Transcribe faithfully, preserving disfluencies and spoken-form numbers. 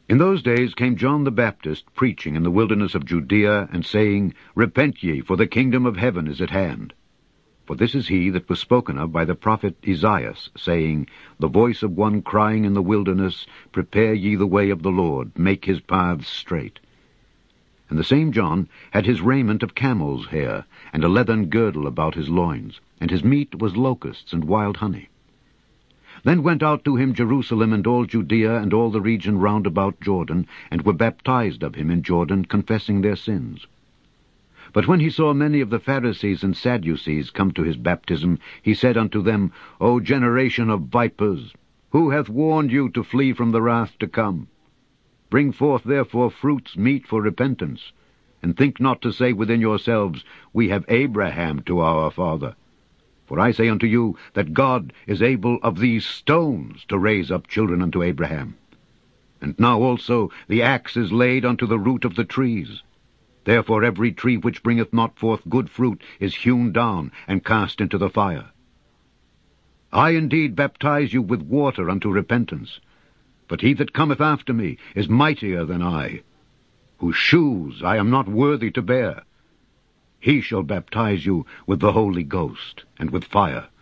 In those days came John the Baptist preaching in the wilderness of Judea, and saying, Repent ye, for the kingdom of heaven is at hand. For this is he that was spoken of by the prophet Esaias, saying, The voice of one crying in the wilderness, Prepare ye the way of the Lord, make his paths straight. And the same John had his raiment of camel's hair, and a leathern girdle about his loins, and his meat was locusts and wild honey. Then went out to him Jerusalem and all Judea and all the region round about Jordan, and were baptized of him in Jordan, confessing their sins. But when he saw many of the Pharisees and Sadducees come to his baptism, he said unto them, O generation of vipers, who hath warned you to flee from the wrath to come? Bring forth therefore fruits meet for repentance, and think not to say within yourselves, We have Abraham to our father. For I say unto you, that God is able of these stones to raise up children unto Abraham. And now also the axe is laid unto the root of the trees. Therefore every tree which bringeth not forth good fruit is hewn down, and cast into the fire. I indeed baptize you with water unto repentance, but he that cometh after me is mightier than I, whose shoes I am not worthy to bear. He shall baptize you with the Holy Ghost and with fire,